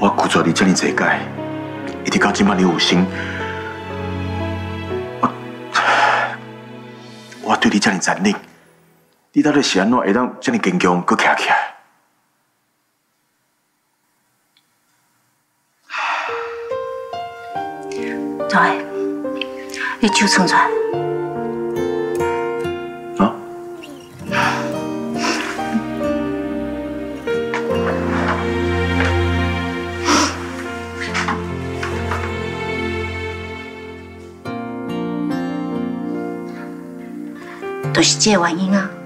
我拒绝你这么多届，一直到今摆你有心，我对你这么残忍，你到底是安怎会当这么坚强，搁徛起来？ 走诶，你手伸出来。 啊？ 就是这个原因啊。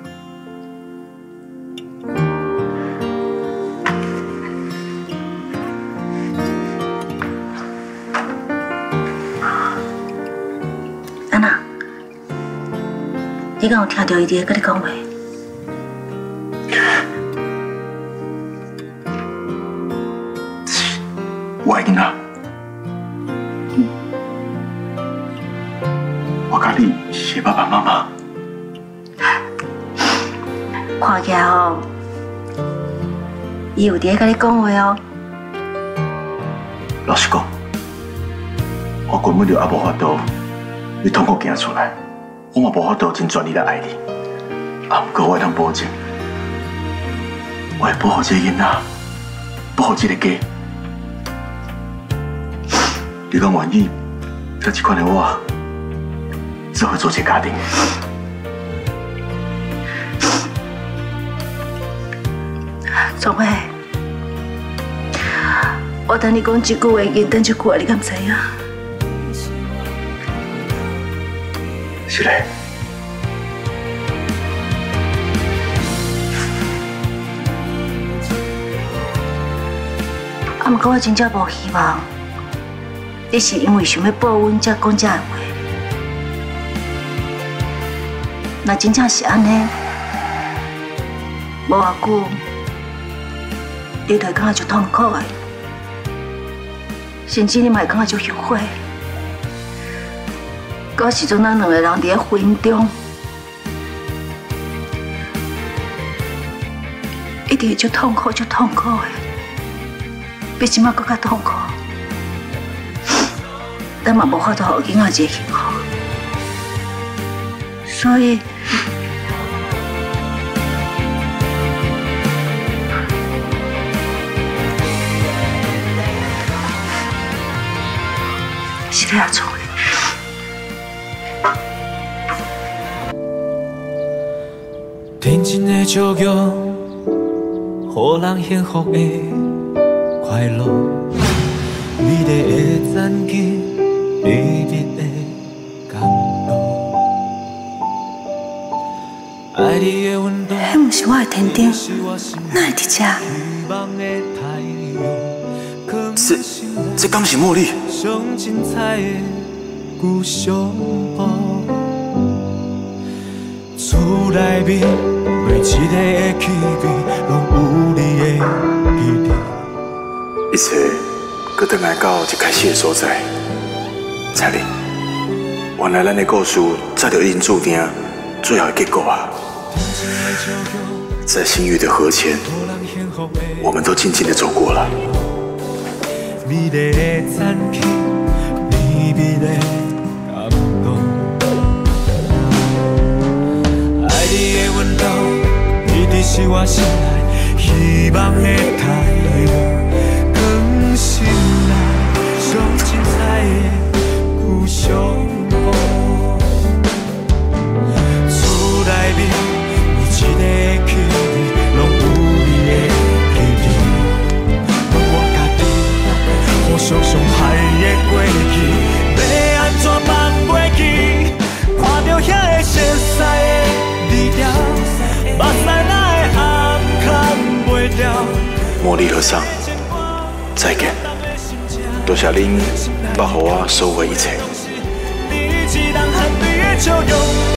安娜，你敢有听到伊伫跟你讲话？ 我的囡仔，我甲你是爸爸妈妈。 看起来哦，伊有伫跟你讲话哦。 老实讲，我根本就还无法度，你痛苦行出来，我嘛无法度真全力来爱你。啊，不过我会通保证，我会保护这个囡仔，保护这个家。你敢愿意，甲这款的我，做伙组一个家庭？ 总会，我等你讲这句话，已经等这句话，你敢知影？ 是嘞。 啊，不过我真正无希望，你是因为想要报恩才讲这个话。若真正是安尼，无偌久。你就会感觉足痛苦的，甚至你嘛会感觉足后悔。到时阵咱两个人伫咧婚姻中，一定会足痛苦、足痛苦的，比即马更较痛苦。咱嘛无法度互囡仔一个幸福，所以。是你阿错的。 天真的祝愿，予人幸福的快乐，美丽的zan景，美丽的感动。爱你的温度， 迄不是我的天顶，哪会伫遮？ 这敢是茉莉？ 上精彩的故乡路，厝内面每一个的气味，拢有你的记忆。 一切，搁回来到一开始的所在。彩玲，原来咱的故事早就已经注定最后的结果啊！在幸运的河前，我们都静静的走过了。 美丽的zan景，美丽的感动。爱你的温柔，一直是我心内希望的太阳。更醒来，上精彩的故乡路。厝内面每一个气味，拢有你的记忆。我家己。想伤害的过去，要安怎放袂记？看到遐个熟悉的字条，目屎哪会暗藏袂掉？ 茉莉和尚，再见，多谢您保护我所有的一切。 你一人含泪的笑容，